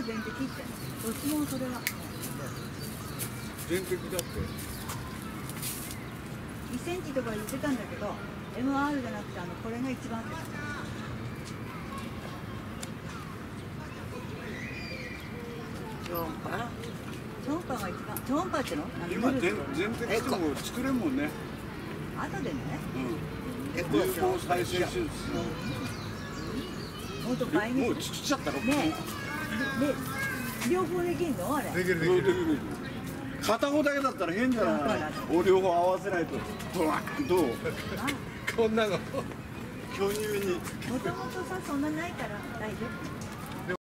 全摘ってどっちもそれは全摘だって 1センチとか言ってたんだけど MR じゃなくてこれが一番って超音波超音波が一番超音波っての今全摘しても作れんもんね後でねエコ有効再生手術ほんと倍にもうちっちゃったろねえ両方できんのあれできる片方だけだったら変じゃないお両方合わせないとブワーンとこんなの巨乳にもともとさそんなないから大丈夫